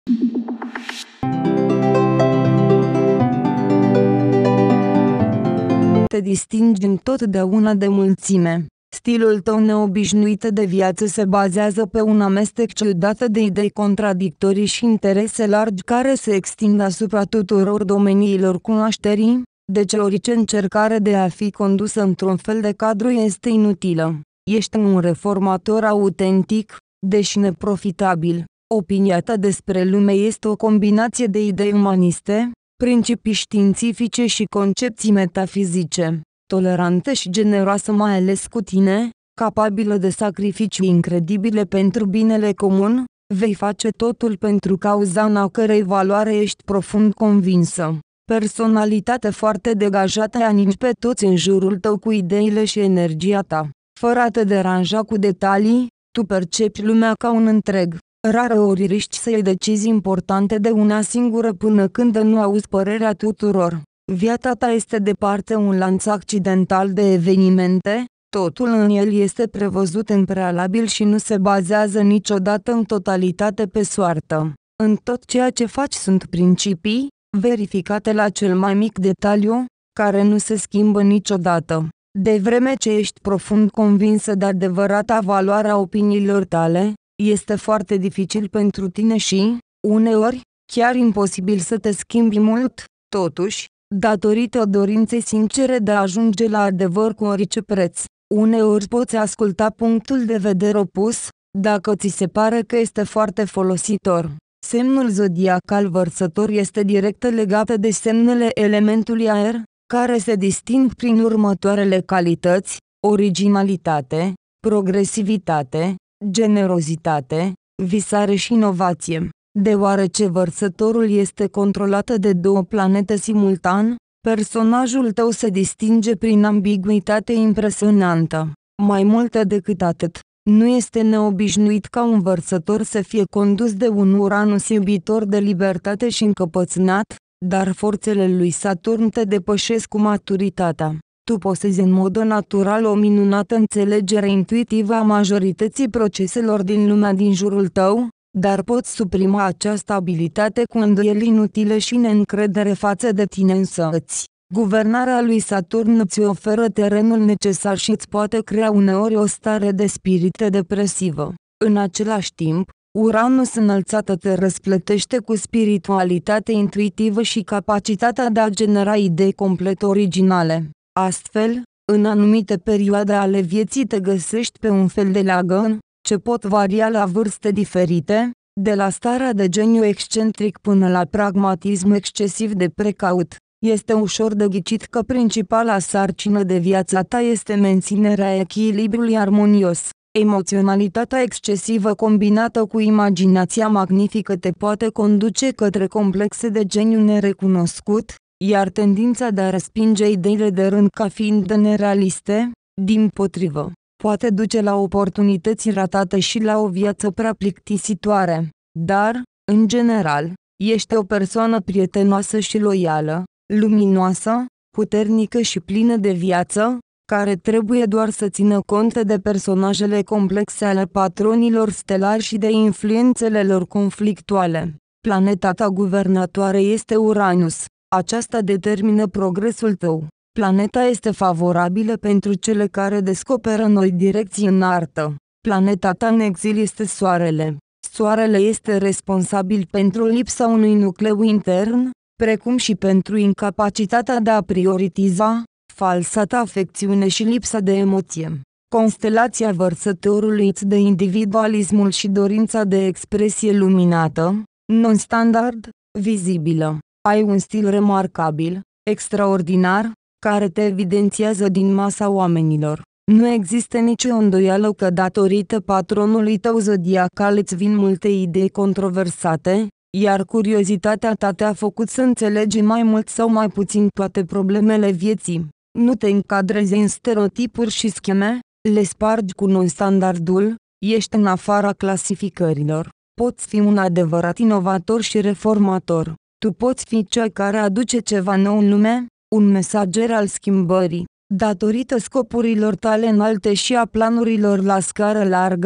Te distingi întotdeauna de mulțime. Stilul tău neobișnuit de viață se bazează pe un amestec ciudat de idei contradictorii și interese largi care se extind asupra tuturor domeniilor cunoașterii, deci orice încercare de a fi condusă într-un fel de cadru este inutilă. Ești un reformator autentic, deși neprofitabil. Opinia ta despre lume este o combinație de idei umaniste, principii științifice și concepții metafizice. Tolerantă și generoasă mai ales cu tine, capabilă de sacrificii incredibile pentru binele comun, vei face totul pentru cauza în a cărei valoare ești profund convinsă. Personalitate foarte degajată aningi pe toți în jurul tău cu ideile și energia ta. Fără a te deranja cu detalii, tu percepi lumea ca un întreg. Rareori riști să iei decizii importante de una singură până când nu auzi părerea tuturor. Viața ta este departe un lanț accidental de evenimente, totul în el este prevăzut în prealabil și nu se bazează niciodată în totalitate pe soartă. În tot ceea ce faci sunt principii, verificate la cel mai mic detaliu, care nu se schimbă niciodată. De vreme ce ești profund convinsă de adevărata valoare a opiniilor tale, este foarte dificil pentru tine și, uneori, chiar imposibil să te schimbi mult, totuși, datorită dorinței sincere de a ajunge la adevăr cu orice preț. Uneori poți asculta punctul de vedere opus, dacă ți se pare că este foarte folositor. Semnul zodiacal Vărsător este direct legat de semnele elementului aer, care se disting prin următoarele calități: originalitate, progresivitate, generozitate, visare și inovație. Deoarece Vărsătorul este controlat de două planete simultan, personajul tău se distinge prin ambiguitate impresionantă. Mai mult decât atât, nu este neobișnuit ca un Vărsător să fie condus de un Uranus iubitor de libertate și încăpățânat, dar forțele lui Saturn te depășesc cu maturitatea. Tu posezi în mod natural o minunată înțelegere intuitivă a majorității proceselor din lumea din jurul tău, dar poți suprima această abilitate cu îndoieli inutile și neîncredere față de tine însăți. Guvernarea lui Saturn îți oferă terenul necesar și îți poate crea uneori o stare de spirit depresivă. În același timp, Uranus înălțată te răsplătește cu spiritualitate intuitivă și capacitatea de a genera idei complet originale. Astfel, în anumite perioade ale vieții te găsești pe un fel de leagăn, ce pot varia la vârste diferite, de la starea de geniu excentric până la pragmatism excesiv de precaut. Este ușor de ghicit că principala sarcină de viața ta este menținerea echilibrului armonios. Emoționalitatea excesivă combinată cu imaginația magnifică te poate conduce către complexe de geniu nerecunoscut, iar tendința de a respinge ideile de rând ca fiind nerealiste, dimpotrivă, poate duce la oportunități ratate și la o viață prea plictisitoare. Dar, în general, ești o persoană prietenoasă și loială, luminoasă, puternică și plină de viață, care trebuie doar să țină cont de personajele complexe ale patronilor stelari și de influențele lor conflictuale. Planeta ta guvernatoare este Uranus. Aceasta determină progresul tău. Planeta este favorabilă pentru cele care descoperă noi direcții în artă. Planeta ta în exil este Soarele. Soarele este responsabil pentru lipsa unui nucleu intern, precum și pentru incapacitatea de a prioritiza, falsa ta afecțiune și lipsa de emoție. Constelația Vărsătorului îți dă individualismul și dorința de expresie luminată, non-standard, vizibilă. Ai un stil remarcabil, extraordinar, care te evidențiază din masa oamenilor. Nu există nicio îndoială că datorită patronului tău zodiacal îți vin multe idei controversate, iar curiozitatea ta te-a făcut să înțelegi mai mult sau mai puțin toate problemele vieții. Nu te încadrezi în stereotipuri și scheme, le spargi cu non-standardul, ești în afara clasificărilor. Poți fi un adevărat inovator și reformator. Tu poți fi cea care aduce ceva nou în lume, un mesager al schimbării. Datorită scopurilor tale înalte și a planurilor la scară largă,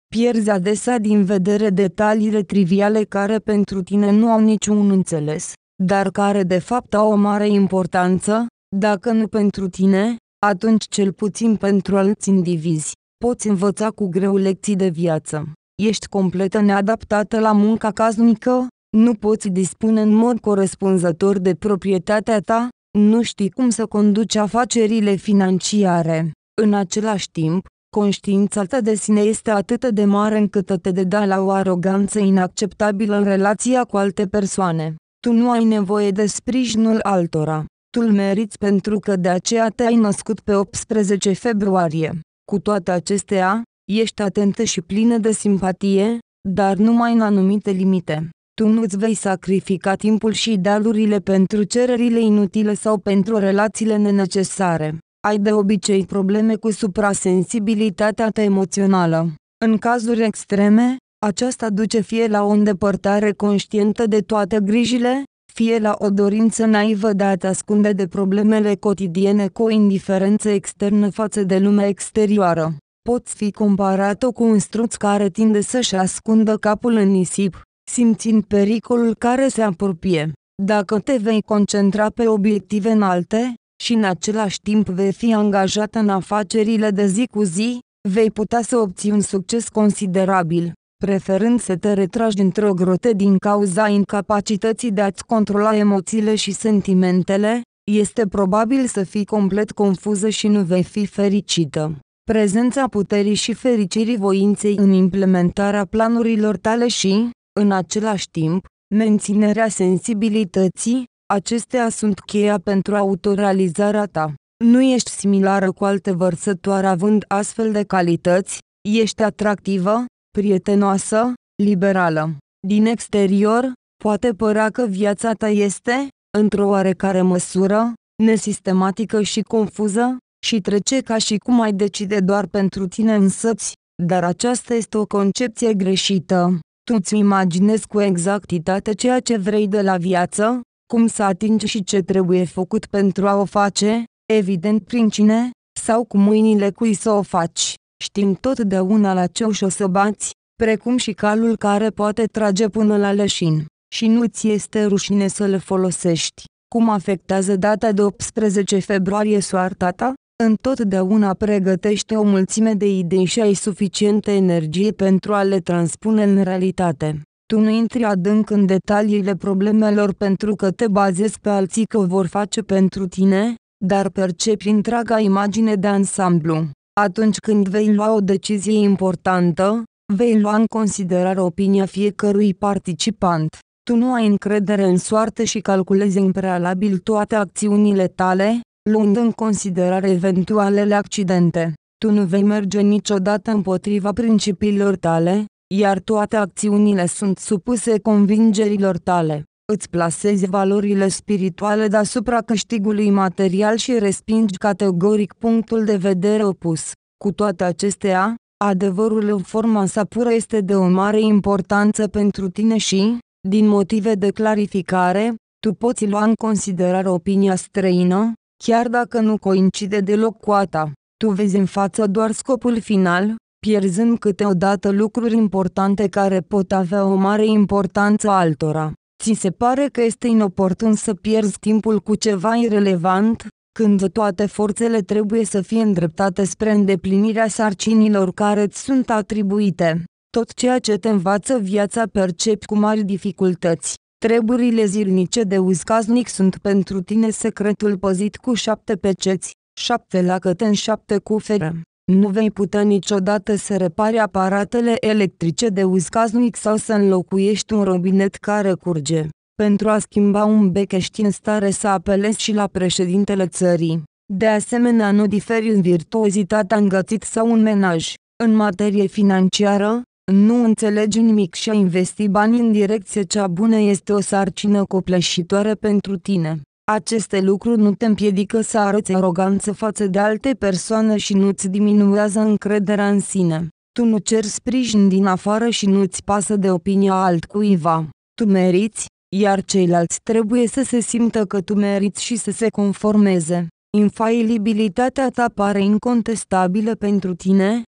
Pierzi adesea din vedere detaliile triviale care pentru tine nu au niciun înțeles, dar care de fapt au o mare importanță, dacă nu pentru tine, atunci cel puțin pentru alți indivizi. Poți învăța cu greu lecții de viață. Ești complet neadaptată la munca casnică, nu poți dispune în mod corespunzător de proprietatea ta, nu știi cum să conduci afacerile financiare. În același timp, conștiința ta de sine este atât de mare încât te dă la o aroganță inacceptabilă în relația cu alte persoane. Tu nu ai nevoie de sprijinul altora. Tu îl meriți pentru că de aceea te-ai născut pe 18 februarie. Cu toate acestea, ești atentă și plină de simpatie, dar numai în anumite limite. Tu nu-ți vei sacrifica timpul și idealurile pentru cererile inutile sau pentru relațiile nenecesare. Ai de obicei probleme cu suprasensibilitatea ta emoțională. În cazuri extreme, aceasta duce fie la o îndepărtare conștientă de toate grijile, fie la o dorință naivă de a te ascunde de problemele cotidiene cu o indiferență externă față de lumea exterioară. Poți fi comparată cu un struț care tinde să-și ascundă capul în nisip, simțind pericolul care se apropie. Dacă te vei concentra pe obiective înalte, și în același timp vei fi angajată în afacerile de zi cu zi, vei putea să obții un succes considerabil. Preferând să te retragi într-o grotă din cauza incapacității de a-ți controla emoțiile și sentimentele, este probabil să fii complet confuză și nu vei fi fericită. Prezența puterii și fericirii voinței în implementarea planurilor tale și, în același timp, menținerea sensibilității, acestea sunt cheia pentru autorealizarea ta. Nu ești similară cu alte vărsătoare având astfel de calități, ești atractivă, prietenoasă, liberală. Din exterior, poate părea că viața ta este, într-o oarecare măsură, nesistematică și confuză, și trece ca și cum ai decide doar pentru tine însăți, dar aceasta este o concepție greșită. Tu îți imaginezi cu exactitate ceea ce vrei de la viață, cum să atingi și ce trebuie făcut pentru a o face, evident prin cine, sau cu mâinile cui să o faci. Știm totdeauna la ce ușă să bați, precum și calul care poate trage până la leșin. Și nu ți este rușine să le folosești. Cum afectează data de 18 februarie soarta ta? Întotdeauna pregătește o mulțime de idei și ai suficientă energie pentru a le transpune în realitate. Tu nu intri adânc în detaliile problemelor pentru că te bazezi pe alții că o vor face pentru tine, dar percepi întreaga imagine de ansamblu. Atunci când vei lua o decizie importantă, vei lua în considerare opinia fiecărui participant. Tu nu ai încredere în soartă și calculezi în prealabil toate acțiunile tale, luând în considerare eventualele accidente. Tu nu vei merge niciodată împotriva principiilor tale, iar toate acțiunile sunt supuse convingerilor tale. Îți plasezi valorile spirituale deasupra câștigului material și respingi categoric punctul de vedere opus. Cu toate acestea, adevărul în forma sa pură este de o mare importanță pentru tine și, din motive de clarificare, tu poți lua în considerare opinia străină, chiar dacă nu coincide deloc cu a ta. Tu vezi în față doar scopul final, pierzând câteodată lucruri importante care pot avea o mare importanță altora. Ți se pare că este inoportun să pierzi timpul cu ceva irelevant, când toate forțele trebuie să fie îndreptate spre îndeplinirea sarcinilor care îți sunt atribuite. Tot ceea ce te învață viața percepi cu mari dificultăți. Treburile zilnice de uz casnic sunt pentru tine secretul păzit cu 7 peceți, 7 lacăte în 7 cufere. Nu vei putea niciodată să repari aparatele electrice de uz casnic sau să înlocuiești un robinet care curge. Pentru a schimba un bec ești în stare să apelezi și la președintele țării. De asemenea, nu diferi în virtuozitatea îngățit sau în menaj. În materie financiară, nu înțelegi nimic și a investi bani în direcție cea bună este o sarcină copleșitoare pentru tine. Aceste lucruri nu te împiedică să arăți aroganță față de alte persoane și nu-ți diminuează încrederea în sine. Tu nu ceri sprijin din afară și nu-ți pasă de opinia altcuiva. Tu meriți, iar ceilalți trebuie să se simtă că tu meriți și să se conformeze. Infailibilitatea ta pare incontestabilă pentru tine,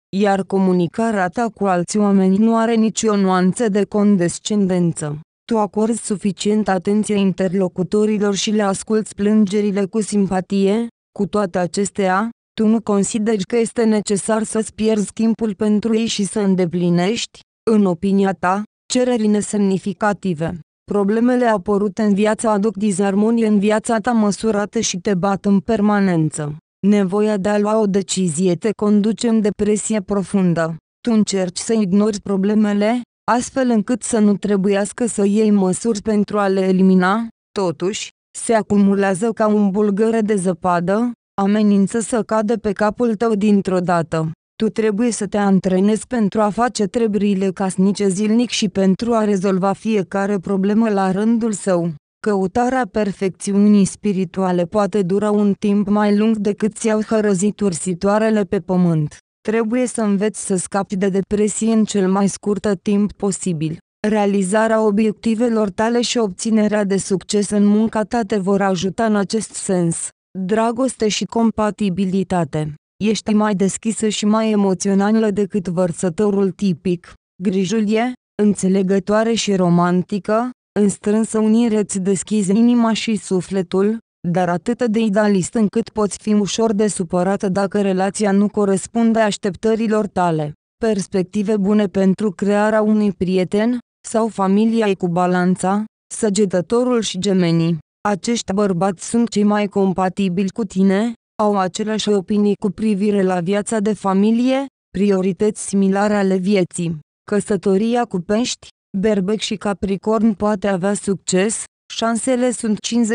iar comunicarea ta cu alți oameni nu are nicio nuanță de condescendență. Tu acorzi suficient atenție interlocutorilor și le asculți plângerile cu simpatie. Cu toate acestea, tu nu consideri că este necesar să-ți pierzi timpul pentru ei și să îndeplinești, în opinia ta, cereri nesemnificative. Problemele apărute în viață aduc disarmonie în viața ta măsurată și te bat în permanență. Nevoia de a lua o decizie te conduce în depresie profundă. Tu încerci să ignori problemele, astfel încât să nu trebuiască să iei măsuri pentru a le elimina. Totuși, se acumulează ca un bulgăre de zăpadă, amenință să cadă pe capul tău dintr-o dată. Tu trebuie să te antrenezi pentru a face treburile casnice zilnic și pentru a rezolva fiecare problemă la rândul său. Căutarea perfecțiunii spirituale poate dura un timp mai lung decât ți-au hărăzit ursitoarele pe pământ. Trebuie să înveți să scapi de depresie în cel mai scurt timp posibil. Realizarea obiectivelor tale și obținerea de succes în munca ta te vor ajuta în acest sens. Dragoste și compatibilitate. Ești mai deschisă și mai emoțională decât vărsătorul tipic. Grijulie, înțelegătoare și romantică, în strânsă unire îți deschizi inima și sufletul, dar atât de idealist încât poți fi ușor de supărată dacă relația nu corespunde așteptărilor tale. Perspective bune pentru crearea unui prieten sau familia cu Balanța, Săgetătorul și Gemenii. Acești bărbați sunt cei mai compatibili cu tine, au aceleași opinii cu privire la viața de familie, priorități similare ale vieții. Căsătoria cu Pești, Berbec și Capricorn poate avea succes, șansele sunt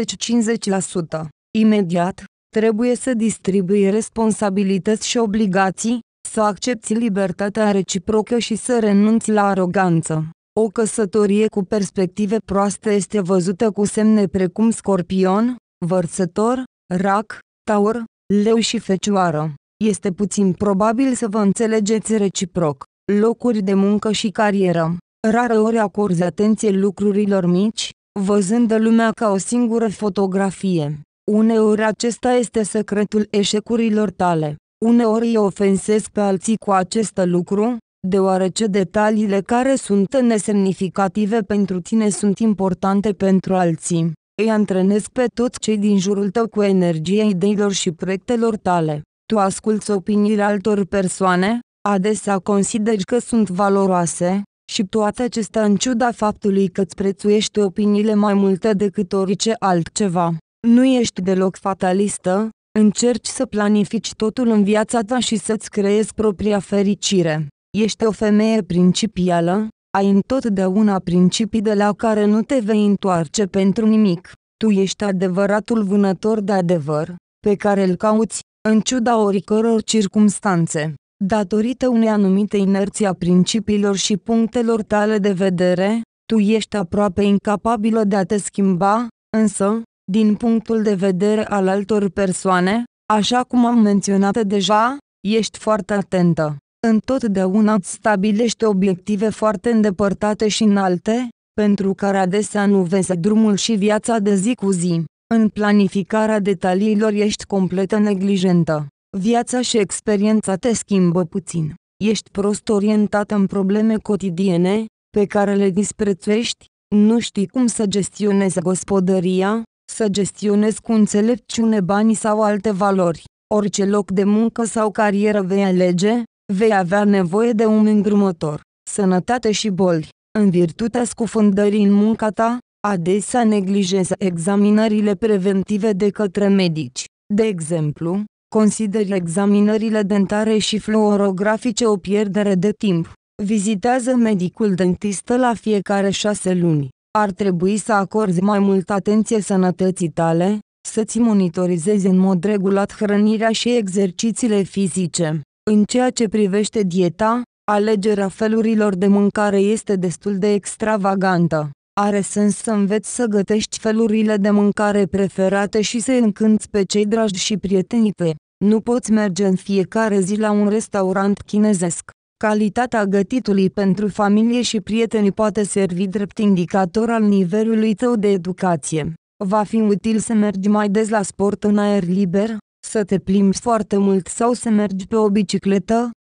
50-50%. Imediat, trebuie să distribui responsabilități și obligații, să accepti libertatea reciprocă și să renunți la aroganță. O căsătorie cu perspective proaste este văzută cu semne precum Scorpion, Vărsător, Rac, Taur, Leu și Fecioară. Este puțin probabil să vă înțelegeți reciproc. Locuri de muncă și carieră. Rareori acorzi atenție lucrurilor mici, văzând lumea ca o singură fotografie. Uneori acesta este secretul eșecurilor tale. Uneori îi ofensezi pe alții cu acest lucru, deoarece detaliile care sunt nesemnificative pentru tine sunt importante pentru alții. Îi antrenezi pe toți cei din jurul tău cu energia ideilor și proiectelor tale. Tu asculți opiniile altor persoane, adesea consideri că sunt valoroase, și toate acestea în ciuda faptului că îți prețuiești opiniile mai multe decât orice altceva. Nu ești deloc fatalistă, încerci să planifici totul în viața ta și să-ți creezi propria fericire. Ești o femeie principială, ai întotdeauna principii de la care nu te vei întoarce pentru nimic. Tu ești adevăratul vânător de adevăr, pe care îl cauți, în ciuda oricăror circumstanțe. Datorită unei anumite inerții a principiilor și punctelor tale de vedere, tu ești aproape incapabilă de a te schimba, însă, din punctul de vedere al altor persoane, așa cum am menționat deja, ești foarte atentă. Întotdeauna îți stabilești obiective foarte îndepărtate și înalte, pentru care adesea nu vezi drumul și viața de zi cu zi. În planificarea detaliilor ești complet neglijentă. Viața și experiența te schimbă puțin. Ești prost orientată în probleme cotidiene, pe care le disprețuiești, nu știi cum să gestionezi gospodăria, să gestionezi cu înțelepciune banii sau alte valori. Orice loc de muncă sau carieră vei alege, vei avea nevoie de un îndrumător. Sănătate și boli. În virtutea scufundării în munca ta, adesea neglijezi examinările preventive de către medici. De exemplu, consideri examinările dentare și fluorografice o pierdere de timp. Vizitează medicul dentistă la fiecare 6 luni. Ar trebui să acorzi mai multă atenție sănătății tale, să-ți monitorizezi în mod regulat hrănirea și exercițiile fizice. În ceea ce privește dieta, alegerea felurilor de mâncare este destul de extravagantă. Are sens să înveți să gătești felurile de mâncare preferate și să încânți pe cei dragi și prietenii tăi. Nu poți merge în fiecare zi la un restaurant chinezesc. Calitatea gătitului pentru familie și prieteni poate servi drept indicator al nivelului tău de educație. Va fi util să mergi mai des la sport în aer liber, să te plimbi foarte mult sau să mergi pe o bicicletă,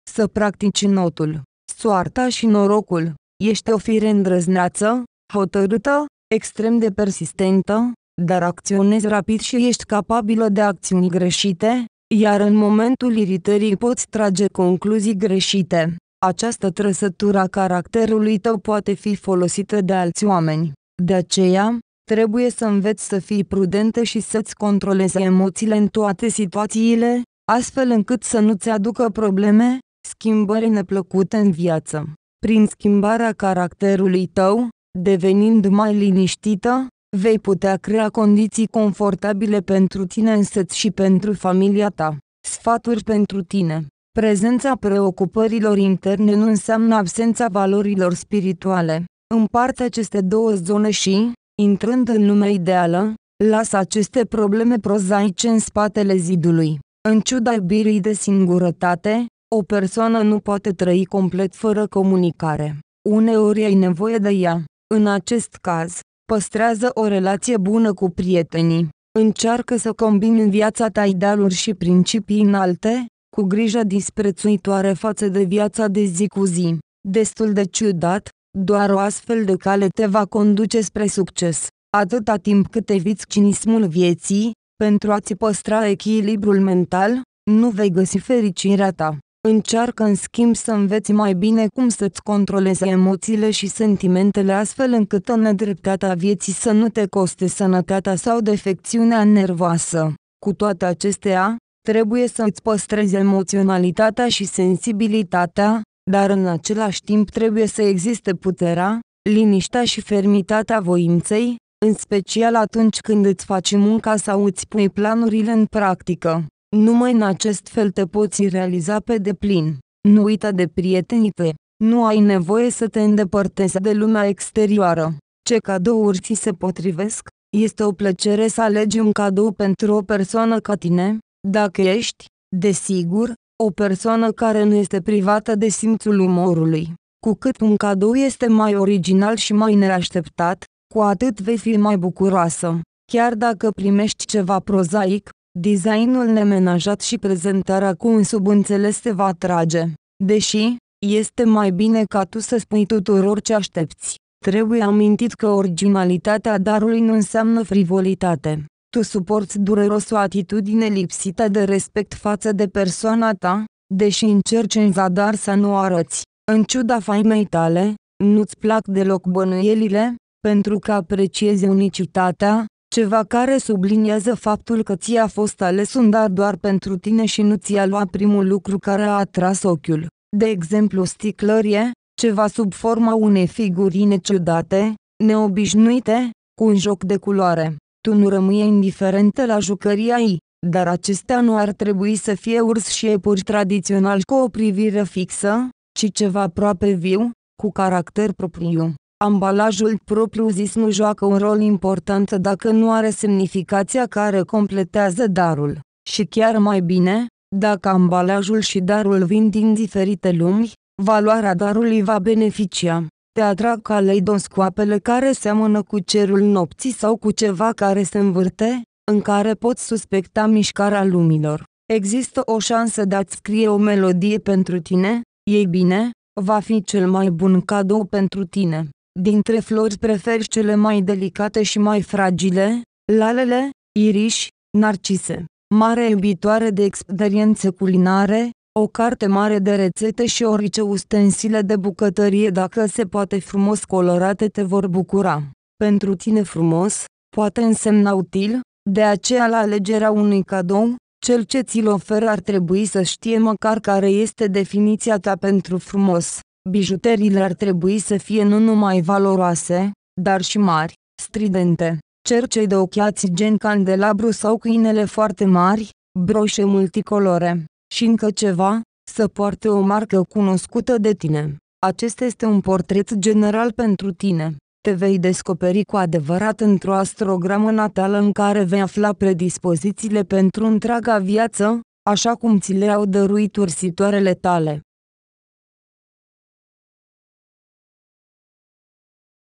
să practici notul, soarta și norocul. Ești o fire îndrăzneață, hotărâtă, extrem de persistentă, dar acționezi rapid și ești capabilă de acțiuni greșite, iar în momentul iritării poți trage concluzii greșite. Această trăsătură a caracterului tău poate fi folosită de alți oameni. De aceea, trebuie să înveți să fii prudentă și să-ți controlezi emoțiile în toate situațiile, astfel încât să nu-ți aducă probleme, schimbări neplăcute în viață. Prin schimbarea caracterului tău, devenind mai liniștită, vei putea crea condiții confortabile pentru tine însăți și pentru familia ta. Sfaturi pentru tine. Prezența preocupărilor interne nu înseamnă absența valorilor spirituale. Împarte aceste două zone și, intrând în lumea ideală, lasă aceste probleme prozaice în spatele zidului. În ciuda iubirii de singurătate, o persoană nu poate trăi complet fără comunicare. Uneori ai nevoie de ea. În acest caz, păstrează o relație bună cu prietenii. Încearcă să combini în viața ta idealuri și principii înalte, cu grijă disprețuitoare față de viața de zi cu zi. Destul de ciudat, doar o astfel de cale te va conduce spre succes. Atâta timp cât eviți cinismul vieții, pentru a-ți păstra echilibrul mental, nu vei găsi fericirea ta. Încearcă în schimb să înveți mai bine cum să-ți controlezi emoțiile și sentimentele astfel încât o nedreptate a vieții să nu te coste sănătatea sau defecțiunea nervoasă. Cu toate acestea, trebuie să îți păstrezi emoționalitatea și sensibilitatea, dar în același timp trebuie să existe puterea, liniștea și fermitatea voinței, în special atunci când îți faci munca sau îți pui planurile în practică. Numai în acest fel te poți realiza pe deplin. Nu uita de prietenii tăi. Nu ai nevoie să te îndepărtezi de lumea exterioară. Ce cadouri ți se potrivesc? Este o plăcere să alegi un cadou pentru o persoană ca tine, dacă ești, desigur, o persoană care nu este privată de simțul umorului. Cu cât un cadou este mai original și mai neașteptat, cu atât vei fi mai bucuroasă. Chiar dacă primești ceva prozaic, designul nemenajat și prezentarea cu un subînțeles te va atrage. Deși, este mai bine ca tu să spui tuturor ce aștepți. Trebuie amintit că originalitatea darului nu înseamnă frivolitate. Tu suporți dureros o atitudine lipsită de respect față de persoana ta, deși încerci în zadar să nu arăți. În ciuda faimei tale, nu-ți plac deloc bănuielile, pentru că apreciezi unicitatea, ceva care subliniază faptul că ți-a fost ales un dar doar pentru tine și nu ți-a luat primul lucru care a atras ochiul. De exemplu, sticlărie, ceva sub forma unei figurine ciudate, neobișnuite, cu un joc de culoare. Tu nu rămâi indiferentă la jucăria ei, dar acestea nu ar trebui să fie urs și iepuri tradițional cu o privire fixă, ci ceva aproape viu, cu caracter propriu. Ambalajul propriu-zis nu joacă un rol important dacă nu are semnificația care completează darul. Și chiar mai bine, dacă ambalajul și darul vin din diferite lumi, valoarea darului va beneficia. Te atrag caleidoscoapele care seamănă cu cerul nopții sau cu ceva care se învârte, în care poți suspecta mișcarea lumilor. Există o șansă de a-ți scrie o melodie pentru tine, ei bine, va fi cel mai bun cadou pentru tine. Dintre flori preferi cele mai delicate și mai fragile, lalele, iriși, narcise. Mare iubitoare de experiențe culinare, o carte mare de rețete și orice ustensile de bucătărie dacă se poate frumos colorate te vor bucura. Pentru tine frumos, poate însemna util, de aceea la alegerea unui cadou, cel ce ți-l oferă ar trebui să știe măcar care este definiția ta pentru frumos. Bijuteriile ar trebui să fie nu numai valoroase, dar și mari, stridente. Cercei de ochiați gen candelabru sau câinele foarte mari, broșe multicolore. Și încă ceva, să poarte o marcă cunoscută de tine. Acesta este un portret general pentru tine. Te vei descoperi cu adevărat într-o astrogramă natală în care vei afla predispozițiile pentru întreaga viață, așa cum ți le-au dăruit ursitoarele tale.